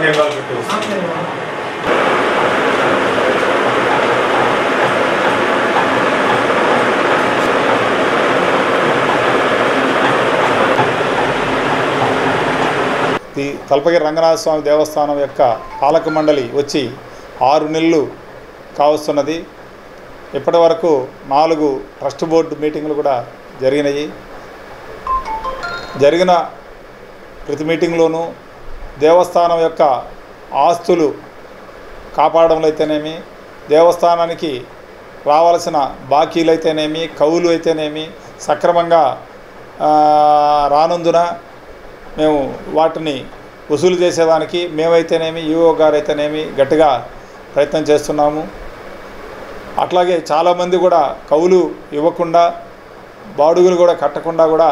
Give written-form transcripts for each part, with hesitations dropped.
తలపగిరి రంగనాథ స్వామి దేవస్థానం యొక్క పాలక మండలి వచ్చి 6 నెలలు కావస్తున్నది. ఇప్పటి వరకు 4 ట్రస్ట్ బోర్డు మీటింగులు కూడా జరిగినాయి. జరిగిన ప్రతి మీటింగ్లోనూ దేవస్థానం యొక్క ఆస్తులు కాపాడడంలో అయితేనేమి, దేవస్థానానికి రావాల్సిన బాకీలు అయితేనేమి, కవులు అయితేనేమి సక్రమంగా రానందున మేము వాటిని వసూలు చేసేదానికి మేమైతేనేమి, ఈఓ గారు అయితేనేమి గట్టిగా ప్రయత్నం చేస్తున్నాము. అట్లాగే చాలామంది కూడా కవులు ఇవ్వకుండా, బాడుగులు కూడా కట్టకుండా కూడా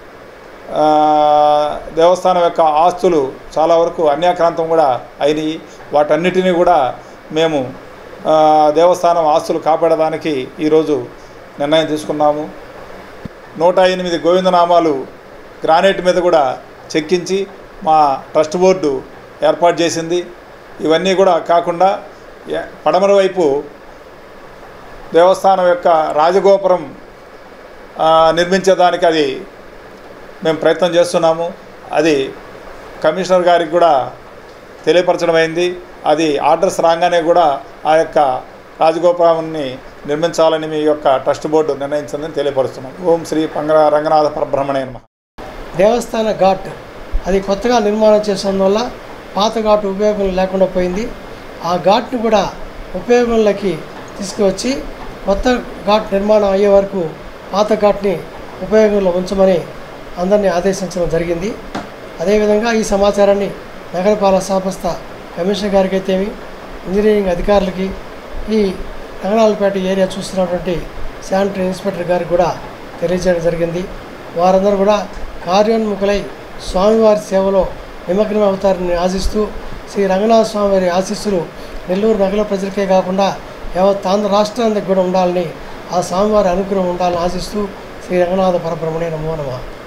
దేవస్థానం యొక్క ఆస్తులు చాలా వరకు అన్యాక్రాంతం కూడా అయినాయి. వాటన్నిటినీ కూడా మేము దేవస్థానం ఆస్తులు కాపాడడానికి ఈరోజు నిర్ణయం తీసుకున్నాము. 108 గోవిందనామాలు గ్రానైట్ మీద కూడా చెక్కించి మా ట్రస్ట్ బోర్డు ఏర్పాటు చేసింది. ఇవన్నీ కూడా కాకుండా పడమర వైపు దేవస్థానం యొక్క రాజగోపురం నిర్మించేదానికి అది మేము ప్రయత్నం చేస్తున్నాము. అది కమిషనర్ గారికి కూడా తెలియపరచడం అయింది. అది ఆర్డర్స్ రాగానే కూడా ఆ యొక్క రాజగోపురాన్ని నిర్మించాలని మీ యొక్క ట్రస్ట్ బోర్డు నిర్ణయించిందని తెలియపరుస్తున్నాం. ఓం శ్రీ రంగనాథ పరబ్రహ్మణే నమః. దేవస్థాన ఘాట్ అది కొత్తగా నిర్మాణం చేసినందువల్ల పాత ఘాట్ ఉపయోగం లేకుండా పోయింది. ఆ ఘాట్ను కూడా ఉపయోగంలోకి తీసుకువచ్చి కొత్త ఘాట్ నిర్మాణం అయ్యే వరకు పాత ఘాట్ని ఉపయోగంలో ఉంచమని అందరినీ ఆదేశించడం జరిగింది. అదేవిధంగా ఈ సమాచారాన్ని నగరపాలక సంస్థ కమిషనర్ గారికి అయితేమి, ఇంజనీరింగ్ అధికారులకి, ఈ రంగనాథపేట ఏరియా చూస్తున్నటువంటి శానిటరీ ఇన్స్పెక్టర్ గారికి కూడా తెలియజేయడం జరిగింది. వారందరూ కూడా కార్యోన్ముఖులై స్వామివారి సేవలో నిమగ్నం అవుతారని ఆశిస్తూ శ్రీ రంగనాథ స్వామి వారి ఆశీస్సులు నెల్లూరు నగర ప్రజలకే కాకుండా యావత్ ఆంధ్ర రాష్ట్రానికి కూడా ఉండాలని, ఆ స్వామివారి అనుగ్రహం ఉండాలని ఆశిస్తూ శ్రీ రంగనాథ పరబ్రహ్మణే నమో నమః.